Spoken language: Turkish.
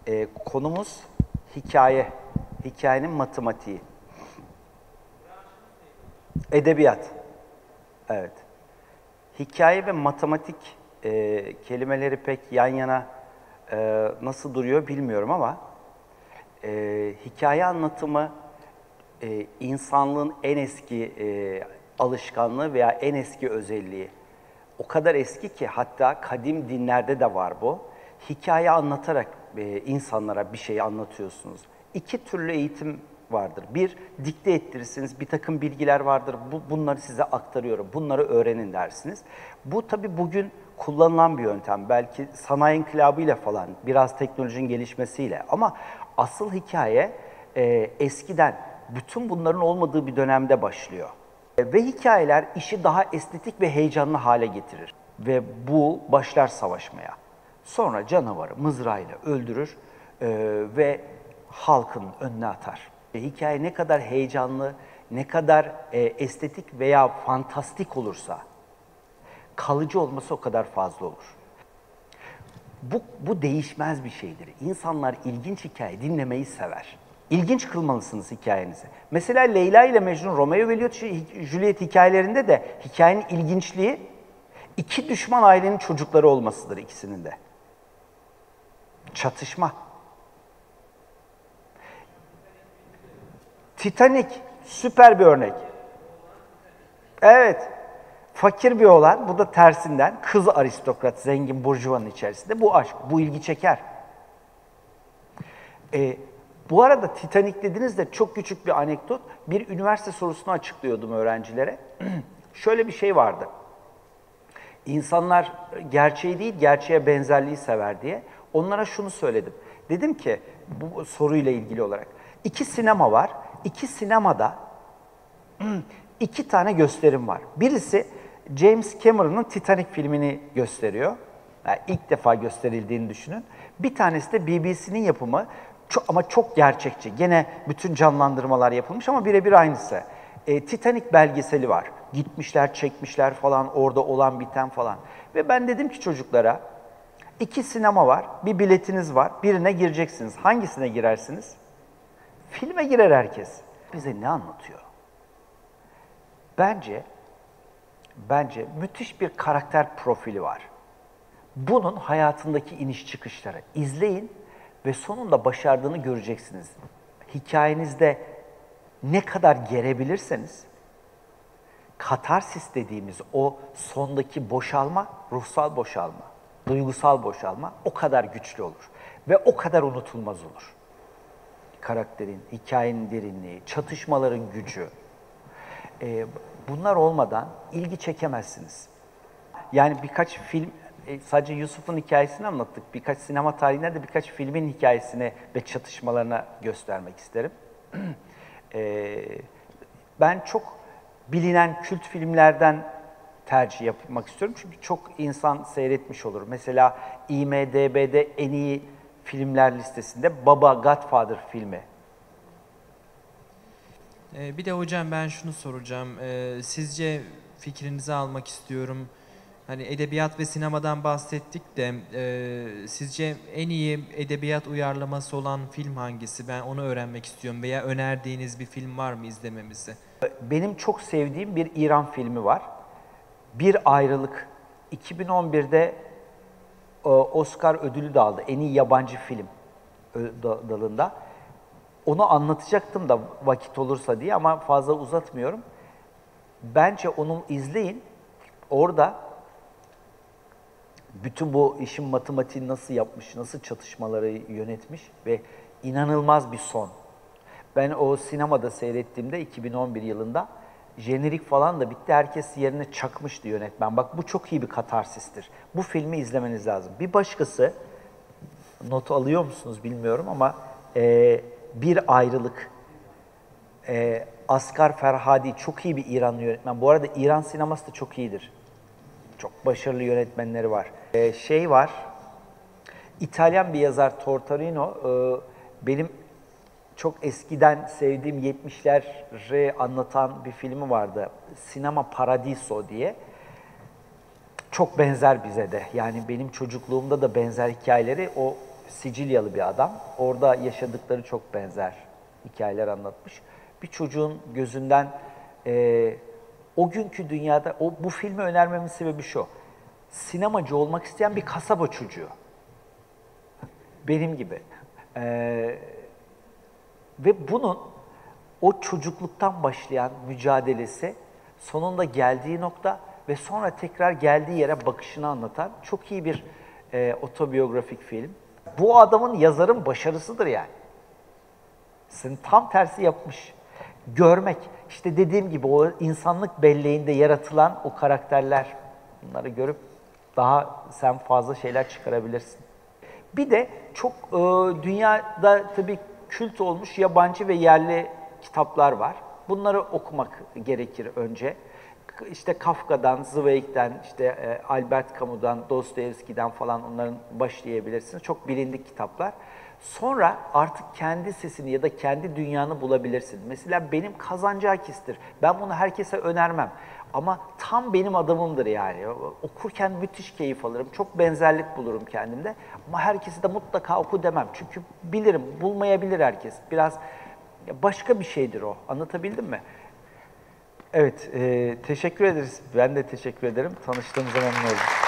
Konumuz hikaye. Hikayenin matematiği. Edebiyat. Evet. Hikaye ve matematik kelimeleri pek yan yana nasıl duruyor bilmiyorum ama hikaye anlatımı insanlığın en eski alışkanlığı veya en eski özelliği. O kadar eski ki hatta kadim dinlerde de var bu. Hikaye anlatarak insanlara bir şey anlatıyorsunuz. İki türlü eğitim vardır. Bir, dikte ettirirsiniz, bir takım bilgiler vardır, bunları size aktarıyorum, bunları öğrenin dersiniz. Bu tabii bugün kullanılan bir yöntem. Belki sanayi inkılabıyla falan, biraz teknolojinin gelişmesiyle ama asıl hikaye eskiden bütün bunların olmadığı bir dönemde başlıyor. Ve hikayeler işi daha estetik ve heyecanlı hale getirir. Ve bu başlar savaşmaya. Sonra canavarı mızrağıyla öldürür ve halkın önüne atar. Hikaye ne kadar heyecanlı, ne kadar estetik veya fantastik olursa kalıcı olması o kadar fazla olur. Bu değişmez bir şeydir. İnsanlar ilginç hikaye dinlemeyi sever. İlginç kılmalısınız hikayenizi. Mesela Leyla ile Mecnun, Romeo ve Juliet hikayelerinde de hikayenin ilginçliği iki düşman ailenin çocukları olmasıdır ikisinin de. Çatışma. Titanic süper bir örnek. Evet. Fakir bir oğlan, bu da tersinden, kız aristokrat, zengin burjuvanın içerisinde. Bu aşk, bu ilgi çeker. Bu arada Titanic dediniz de çok küçük bir anekdot. Bir üniversite sorusunu açıklıyordum öğrencilere. Şöyle bir şey vardı. İnsanlar gerçeği değil, gerçeğe benzerliği sever diye. Onlara şunu söyledim. Dedim ki, bu soruyla ilgili olarak, iki sinema var. İki sinemada iki tane gösterim var. Birisi James Cameron'ın Titanic filmini gösteriyor. Yani ilk defa gösterildiğini düşünün. Bir tanesi de BBC'nin yapımı ama çok gerçekçi. Gene bütün canlandırmalar yapılmış ama birebir aynısı. Titanic belgeseli var. Gitmişler, çekmişler falan, orada olan biten falan. Ve ben dedim ki çocuklara, iki sinema var, bir biletiniz var, birine gireceksiniz. Hangisine girersiniz? Filme girer herkes. Bize ne anlatıyor? Bence müthiş bir karakter profili var. Bunun hayatındaki iniş çıkışları. İzleyin ve sonunda başardığını göreceksiniz. Hikayenizde ne kadar gerebilirseniz, katarsis dediğimiz o sondaki boşalma, ruhsal boşalma, duygusal boşalma o kadar güçlü olur. Ve o kadar unutulmaz olur. Karakterin, hikayenin derinliği, çatışmaların gücü. Bunlar olmadan ilgi çekemezsiniz. Yani birkaç film, sadece Yusuf'un hikayesini anlattık. Birkaç sinema tarihinde de birkaç filmin hikayesini ve çatışmalarına göstermek isterim. Ben çok bilinen kült filmlerden tercih yapmak istiyorum. Çünkü çok insan seyretmiş olur. Mesela IMDb'de en iyi filmler listesinde Baba Godfather filmi. Bir de hocam ben şunu soracağım. Sizce fikrinizi almak istiyorum. Hani edebiyat ve sinemadan bahsettik de sizce en iyi edebiyat uyarlaması olan film hangisi? Ben onu öğrenmek istiyorum veya önerdiğiniz bir film var mı izlememizi? Benim çok sevdiğim bir İran filmi var. Bir Ayrılık. 2011'de Oscar ödülü de aldı. En iyi yabancı film dalında. Onu anlatacaktım da vakit olursa diye ama fazla uzatmıyorum. Bence onu izleyin. Orada bütün bu işin matematiğini nasıl yapmış, nasıl çatışmaları yönetmiş ve inanılmaz bir son. Ben o sinemada seyrettiğimde 2011 yılında jenerik falan da bitti. Herkes yerine çakmıştı yönetmen. Bak bu çok iyi bir katarsistir. Bu filmi izlemeniz lazım. Bir başkası, not alıyor musunuz bilmiyorum ama Bir Ayrılık. Asghar Ferhadi çok iyi bir İranlı yönetmen. Bu arada İran sineması da çok iyidir. Çok başarılı yönetmenleri var. Şey var, İtalyan bir yazar Tortorino, benim çok eskiden sevdiğim 70'leri anlatan bir filmi vardı. Sinema Paradiso diye. Çok benzer bize de. Yani benim çocukluğumda da benzer hikayeleri o Sicilyalı bir adam. Orada yaşadıkları çok benzer hikayeler anlatmış. Bir çocuğun gözünden o günkü dünyada, bu filmi önermemin sebebi şu. Sinemacı olmak isteyen bir kasaba çocuğu. Benim gibi. Ve bunun o çocukluktan başlayan mücadelesi, sonunda geldiği nokta ve sonra tekrar geldiği yere bakışını anlatan çok iyi bir otobiyografik film. Bu adamın, yazarın başarısıdır yani. Sizin tam tersi yapmış. Görmek, işte dediğim gibi o insanlık belleğinde yaratılan o karakterler, bunları görüp daha sen fazla şeyler çıkarabilirsin. Bir de çok dünyada tabii kült olmuş yabancı ve yerli kitaplar var. Bunları okumak gerekir önce. İşte Kafka'dan, Zweig'den, işte Albert Camus'dan, Dostoyevski'den falan onların başlayabilirsiniz. Çok bilindik kitaplar. Sonra artık kendi sesini ya da kendi dünyanı bulabilirsin. Mesela benim Kazancakis'tir. Ben bunu herkese önermem. Ama tam benim adamımdır yani. Okurken müthiş keyif alırım. Çok benzerlik bulurum kendimde. Ama herkesi de mutlaka oku demem. Çünkü bilirim, bulmayabilir herkes. Biraz başka bir şeydir o. Anlatabildim mi? Evet, teşekkür ederiz. Ben de teşekkür ederim. Tanıştığımıza memnun oldum.